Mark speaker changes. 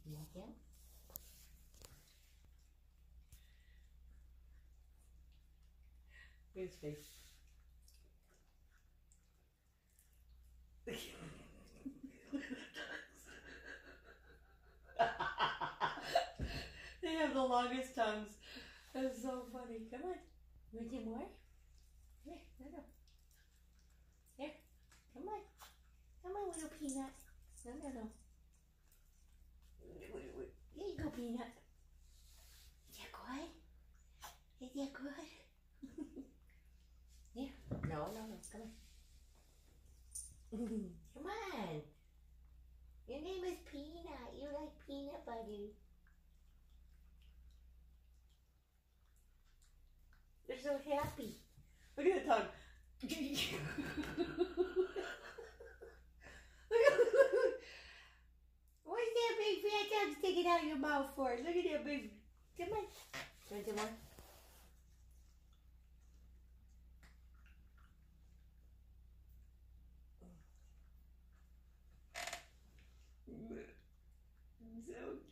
Speaker 1: You want him? His face. They have the longest tongues. That's so funny. Come on. You want some more? Here, no. Here, come on. Come on, little peanut. No. Here you go, peanut. Is that good? Is that good? Here. No. Come on. Come on. Your name is Peanut. You like peanut butter. You're so happy. Look at the tongue. What's that big fat tongue sticking out your mouth for? Look at that big. Come on. You want some more? So